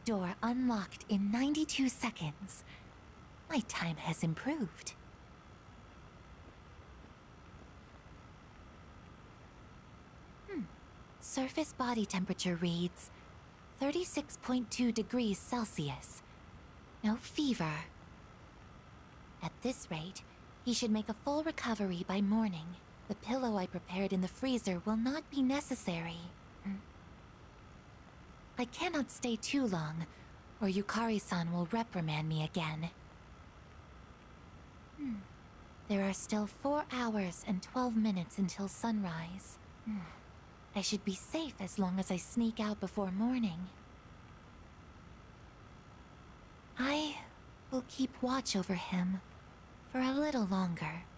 door unlocked in 92 seconds. My time has improved. Surface body temperature reads 36.2 degrees Celsius. No fever. At this rate, he should make a full recovery by morning. The pillow I prepared in the freezer will not be necessary. I cannot stay too long, or Yukari-san will reprimand me again. There are still 4 hours and 12 minutes until sunrise. I should be safe as long as I sneak out before morning. I will keep watch over him for a little longer.